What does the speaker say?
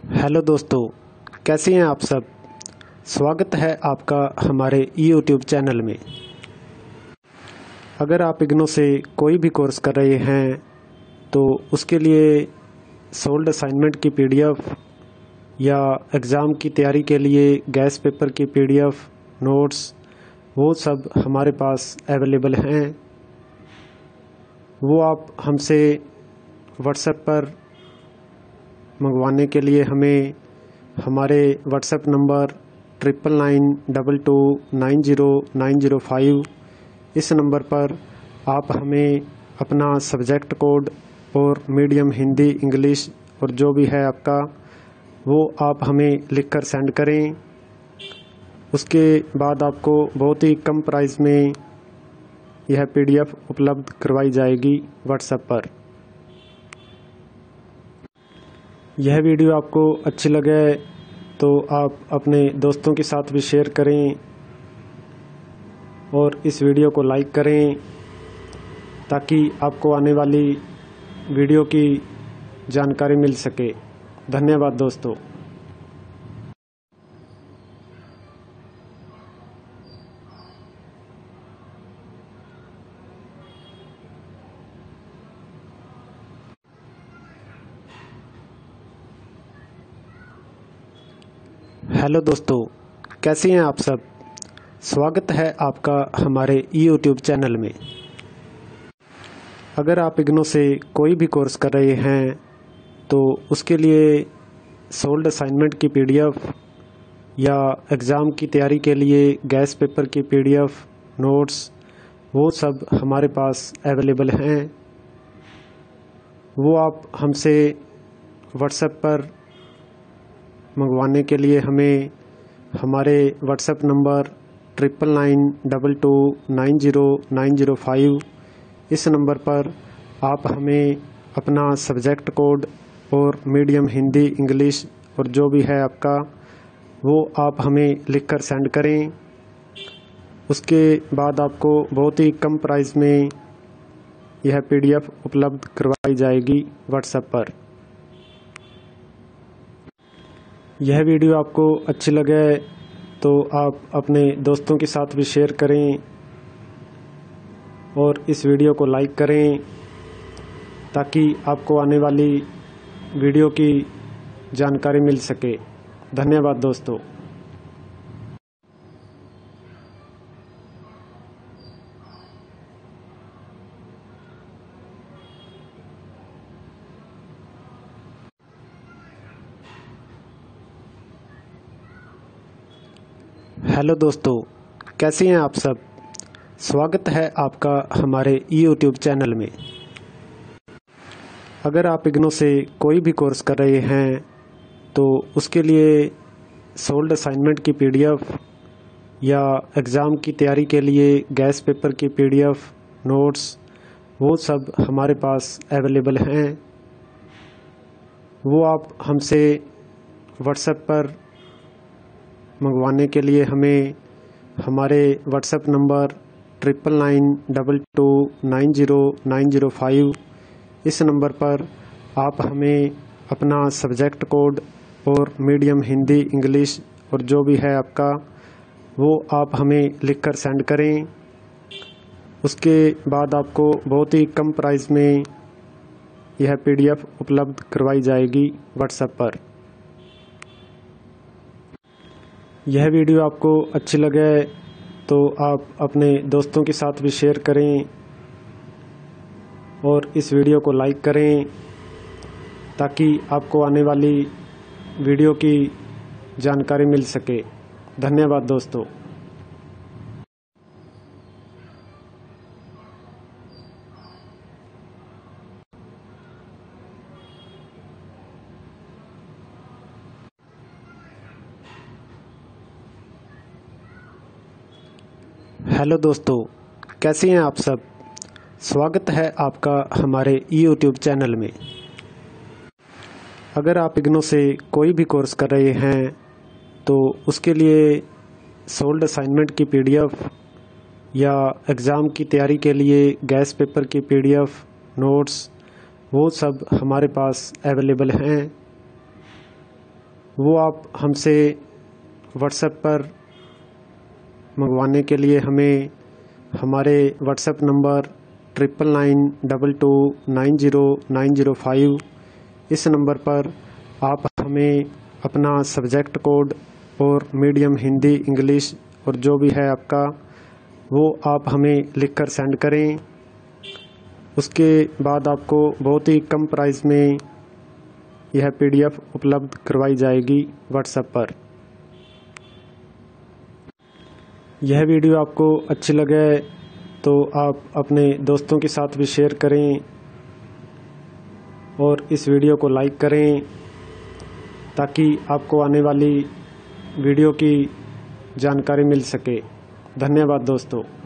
Hello दोस्तों, कैसे हैं आप सब। स्वागत है आपका हमारे YouTube चैनल में। अगर आप इग्नो से कोई भी कोर्स कर रहे हैं तो उसके लिए सोल्ड असाइनमेंट की PDF या एग्ज़ाम की तैयारी के लिए गैस पेपर की PDF, नोट्स, वो सब हमारे पास अवेलेबल हैं। वो आप हमसे व्हाट्सएप पर मंगवाने के लिए हमें हमारे व्हाट्सएप नंबर 9992290905 इस नंबर पर आप हमें अपना सब्जेक्ट कोड और मीडियम हिंदी, इंग्लिश और जो भी है आपका वो आप हमें लिखकर सेंड करें। उसके बाद आपको बहुत ही कम प्राइस में यह PDF उपलब्ध करवाई जाएगी व्हाट्सएप पर। यह वीडियो आपको अच्छी लगे तो आप अपने दोस्तों के साथ भी शेयर करें और इस वीडियो को लाइक करें ताकि आपको आने वाली वीडियो की जानकारी मिल सके। धन्यवाद दोस्तों। हेलो दोस्तों, कैसे हैं आप सब। स्वागत है आपका हमारे YouTube चैनल में। अगर आप इग्नो से कोई भी कोर्स कर रहे हैं तो उसके लिए सोल्ड असाइनमेंट की PDF या एग्ज़ाम की तैयारी के लिए गैस पेपर की PDF, नोट्स, वो सब हमारे पास अवेलेबल हैं। वो आप हमसे व्हाट्सएप पर मंगवाने के लिए हमें हमारे व्हाट्सएप नंबर 9992290905 इस नंबर पर आप हमें अपना सब्जेक्ट कोड और मीडियम हिंदी, इंग्लिश और जो भी है आपका वो आप हमें लिखकर सेंड करें। उसके बाद आपको बहुत ही कम प्राइस में यह PDF उपलब्ध करवाई जाएगी व्हाट्सएप पर। यह वीडियो आपको अच्छी लगे तो आप अपने दोस्तों के साथ भी शेयर करें और इस वीडियो को लाइक करें ताकि आपको आने वाली वीडियो की जानकारी मिल सके। धन्यवाद दोस्तों। हेलो दोस्तों, कैसे हैं आप सब। स्वागत है आपका हमारे YouTube चैनल में। अगर आप इग्नो से कोई भी कोर्स कर रहे हैं तो उसके लिए सोल्ड असाइनमेंट की PDF या एग्ज़ाम की तैयारी के लिए गैस पेपर की PDF, नोट्स, वो सब हमारे पास अवेलेबल हैं। वो आप हमसे व्हाट्सएप पर मंगवाने के लिए हमें हमारे व्हाट्सएप नंबर 9992290905 इस नंबर पर आप हमें अपना सब्जेक्ट कोड और मीडियम हिंदी, इंग्लिश और जो भी है आपका वो आप हमें लिखकर सेंड करें। उसके बाद आपको बहुत ही कम प्राइस में यह PDF उपलब्ध करवाई जाएगी व्हाट्सएप पर। यह वीडियो आपको अच्छी लगे तो आप अपने दोस्तों के साथ भी शेयर करें और इस वीडियो को लाइक करें ताकि आपको आने वाली वीडियो की जानकारी मिल सके। धन्यवाद दोस्तों। हेलो दोस्तों, कैसे हैं आप सब। स्वागत है आपका हमारे YouTube चैनल में। अगर आप इग्नो से कोई भी कोर्स कर रहे हैं तो उसके लिए सोल्ड असाइनमेंट की PDF या एग्ज़ाम की तैयारी के लिए गैस पेपर की PDF, नोट्स, वो सब हमारे पास अवेलेबल हैं। वो आप हमसे व्हाट्सएप पर मंगवाने के लिए हमें हमारे व्हाट्सएप नंबर 9992290905 इस नंबर पर आप हमें अपना सब्जेक्ट कोड और मीडियम हिंदी इंग्लिश और जो भी है आपका वो आप हमें लिखकर सेंड करें। उसके बाद आपको बहुत ही कम प्राइस में यह PDF उपलब्ध करवाई जाएगी व्हाट्सएप पर। यह वीडियो आपको अच्छी लगे तो आप अपने दोस्तों के साथ भी शेयर करें और इस वीडियो को लाइक करें ताकि आपको आने वाली वीडियो की जानकारी मिल सके। धन्यवाद दोस्तों।